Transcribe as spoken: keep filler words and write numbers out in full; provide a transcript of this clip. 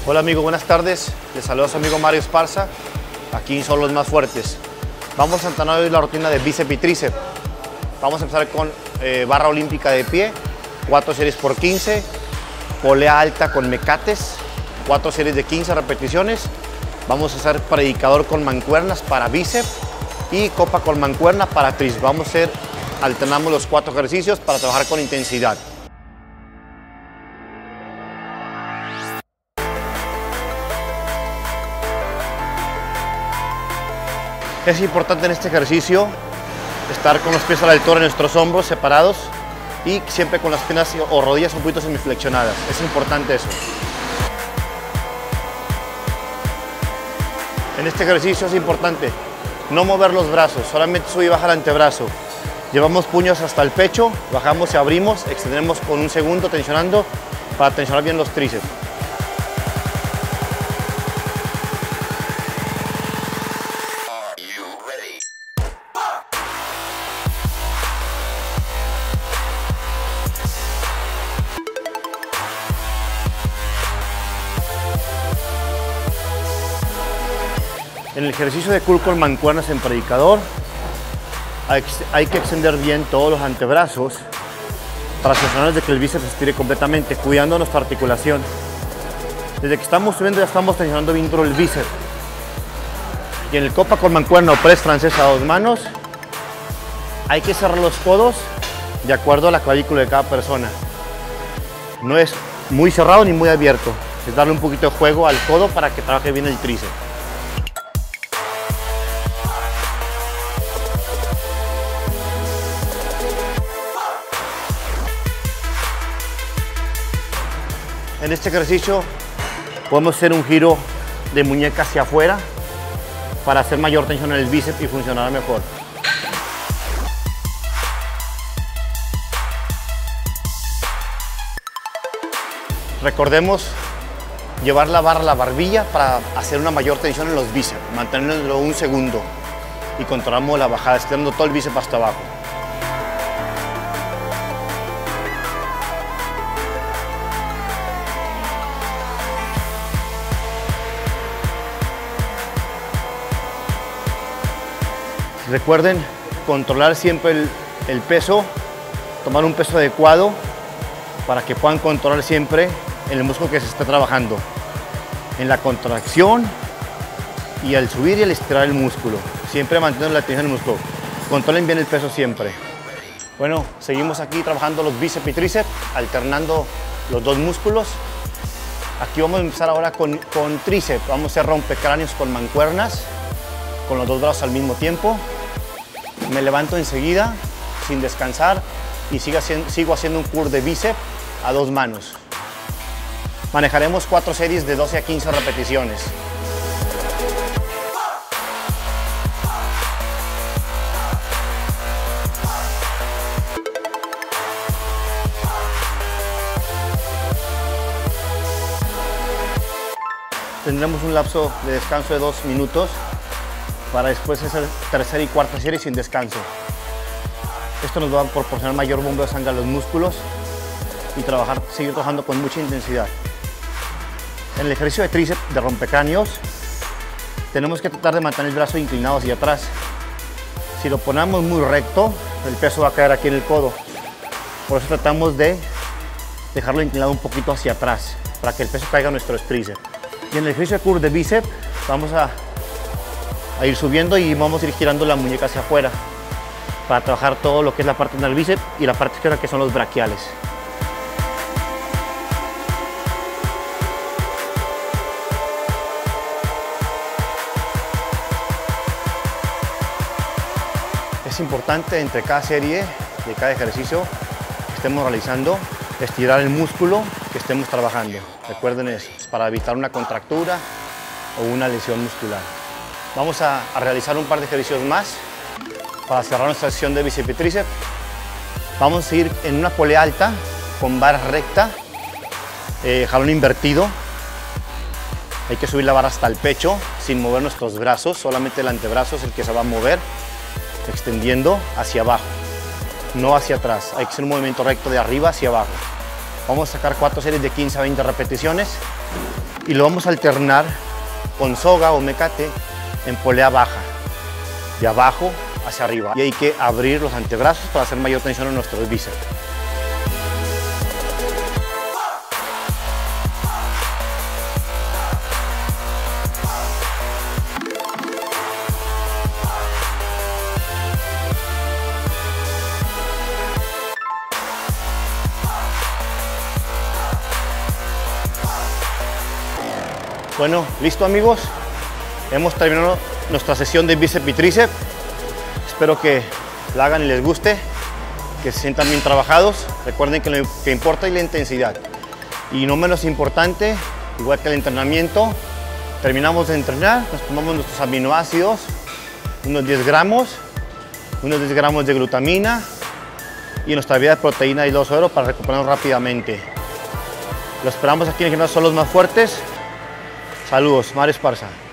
Hola amigo, buenas tardes. Les saluda su amigo Mario Esparza. Aquí son los más fuertes. Vamos a entrenar hoy la rutina de bíceps y tríceps. Vamos a empezar con eh, barra olímpica de pie, cuatro series por quince, polea alta con mecates, cuatro series de quince repeticiones. Vamos a hacer predicador con mancuernas para bíceps y copa con mancuerna para tríceps. Vamos a hacer, alternamos los cuatro ejercicios para trabajar con intensidad. Es importante en este ejercicio estar con los pies a la altura de nuestros hombros separados y siempre con las piernas o rodillas un poquito semiflexionadas. Es importante eso. En este ejercicio es importante no mover los brazos, solamente sube y baja el antebrazo. Llevamos puños hasta el pecho, bajamos y abrimos, extendemos con un segundo tensionando para tensionar bien los tríceps. En el ejercicio de curl con mancuernas en predicador hay, hay que extender bien todos los antebrazos para asegurarnos de que el bíceps se estire completamente, cuidando nuestra articulación. Desde que estamos subiendo ya estamos tensionando bien duro el bíceps. Y en el copa con mancuerna o press francés a dos manos hay que cerrar los codos de acuerdo a la clavícula de cada persona. No es muy cerrado ni muy abierto, es darle un poquito de juego al codo para que trabaje bien el tríceps. En este ejercicio podemos hacer un giro de muñeca hacia afuera para hacer mayor tensión en el bíceps y funcionar mejor. Recordemos llevar la barra a la barbilla para hacer una mayor tensión en los bíceps, mantenerlo un segundo y controlamos la bajada, estirando todo el bíceps hasta abajo. Recuerden controlar siempre el, el peso, tomar un peso adecuado para que puedan controlar siempre el músculo que se está trabajando. En la contracción y al subir y al estirar el músculo. Siempre manteniendo la tensión del músculo. Controlen bien el peso siempre. Bueno, seguimos aquí trabajando los bíceps y tríceps, alternando los dos músculos. Aquí vamos a empezar ahora con, con tríceps. Vamos a hacer rompecráneos con mancuernas, con los dos brazos al mismo tiempo. Me levanto enseguida, sin descansar, y sigo haciendo, sigo haciendo un curl de bíceps a dos manos. Manejaremos cuatro series de doce a quince repeticiones. Tendremos un lapso de descanso de dos minutos para después hacer tercera y cuarta serie sin descanso. Esto nos va a proporcionar mayor bombeo de sangre a los músculos y trabajar, seguir trabajando con mucha intensidad. En el ejercicio de tríceps de rompecráneos tenemos que tratar de mantener el brazo inclinado hacia atrás. Si lo ponemos muy recto, el peso va a caer aquí en el codo. Por eso tratamos de dejarlo inclinado un poquito hacia atrás para que el peso caiga en nuestros tríceps. Y en el ejercicio de curl de bíceps vamos a a ir subiendo y vamos a ir girando la muñeca hacia afuera para trabajar todo lo que es la parte del bíceps y la parte izquierda que son los braquiales. Es importante entre cada serie de cada ejercicio que estemos realizando estirar el músculo que estemos trabajando. Recuerden eso, es para evitar una contractura o una lesión muscular. Vamos a, a realizar un par de ejercicios más para cerrar nuestra sesión de bíceps y tríceps. Vamos a ir en una polea alta con barra recta, eh, jalón invertido. Hay que subir la barra hasta el pecho sin mover nuestros brazos, solamente el antebrazo es el que se va a mover, extendiendo hacia abajo, no hacia atrás. Hay que hacer un movimiento recto de arriba hacia abajo. Vamos a sacar cuatro series de quince a veinte repeticiones. y lo vamos a alternar con soga o mecate en polea baja, de abajo hacia arriba. Y hay que abrir los antebrazos para hacer mayor tensión en nuestros bíceps. Bueno, listo amigos, hemos terminado nuestra sesión de bíceps y tríceps. Espero que la hagan y les guste, que se sientan bien trabajados. Recuerden que lo que importa es la intensidad. Y no menos importante, igual que el entrenamiento, terminamos de entrenar, nos tomamos nuestros aminoácidos, unos diez gramos, unos diez gramos de glutamina y nuestra bebida de proteína y dos oro para recuperarnos rápidamente. Lo esperamos aquí en el gimnasio Son los Más Fuertes. Saludos, Mario Esparza.